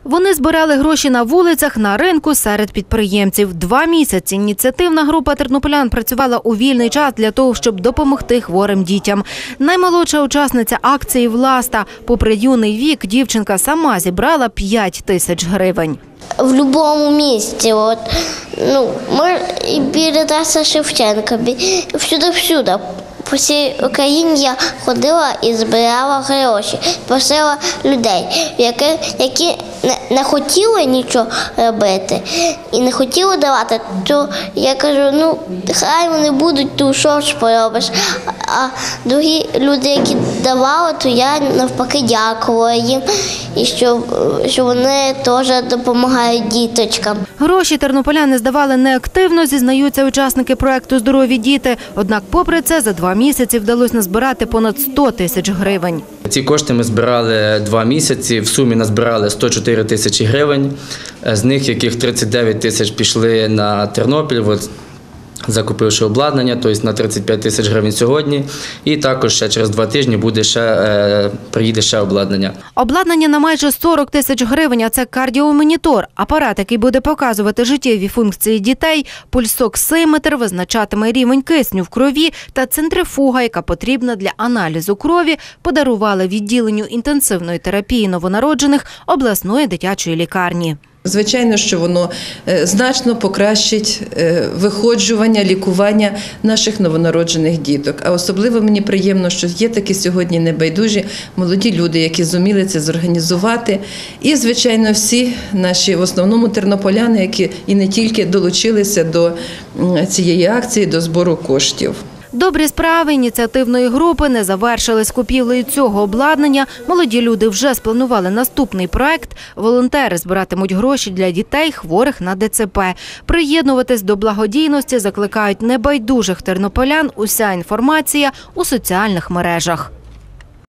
Вони збирали гроші на вулицях, на ринку, серед підприємців. 2 місяці ініціативна група тернополян працювала у вільний час для того, щоб допомогти хворим дітям. Наймолодша учасниця акції Власта. Попри юний вік, дівчинка сама зібрала 5 тисяч гривень. В будь-якому місці. Ми біля Тараса Шевченка, всюди. По всій Україні я ходила і збирала гроші, просила людей, які не хотіли нічого робити і не хотіли давати, то я кажу, хай вони будуть, то що ж поробиш. А другі люди, які давали, то я навпаки дякувала їм, і що вони теж допомагають діточкам. Гроші тернополяни здавали неактивно, зізнаються учасники проекту «Здорові діти». Однак попри це за 2 місяці вдалося назбирати понад 100 тисяч гривень. Ці кошти ми збирали 2 місяці, в сумі назбирали 104 тисячі гривень, з них яких 39 тисяч пішли на Тернопіль, закупивши обладнання, тобто на 35 тисяч гривень сьогодні. І також ще через 2 тижні приїде ще обладнання. Обладнання на майже 40 тисяч гривень, а це кардіомонітор. Апарат, який буде показувати життєві функції дітей, пульсоксиметр, визначатиме рівень кисню в крові та центрифуга, яка потрібна для аналізу крові, подарували відділенню інтенсивної терапії новонароджених обласної дитячої лікарні. Звичайно, що воно значно покращить виходжування, лікування наших новонароджених діток. А особливо мені приємно, що є такі сьогодні небайдужі молоді люди, які зуміли це зорганізувати. І, звичайно, всі наші, в основному тернополяни, які і не тільки долучилися до цієї акції, до збору коштів. Добрі справи ініціативної групи не завершились купівлею цього обладнання. Молоді люди вже спланували наступний проект. Волонтери збиратимуть гроші для дітей, хворих на ДЦП. Приєднуватись до благодійності закликають небайдужих тернополян. Уся інформація у соціальних мережах.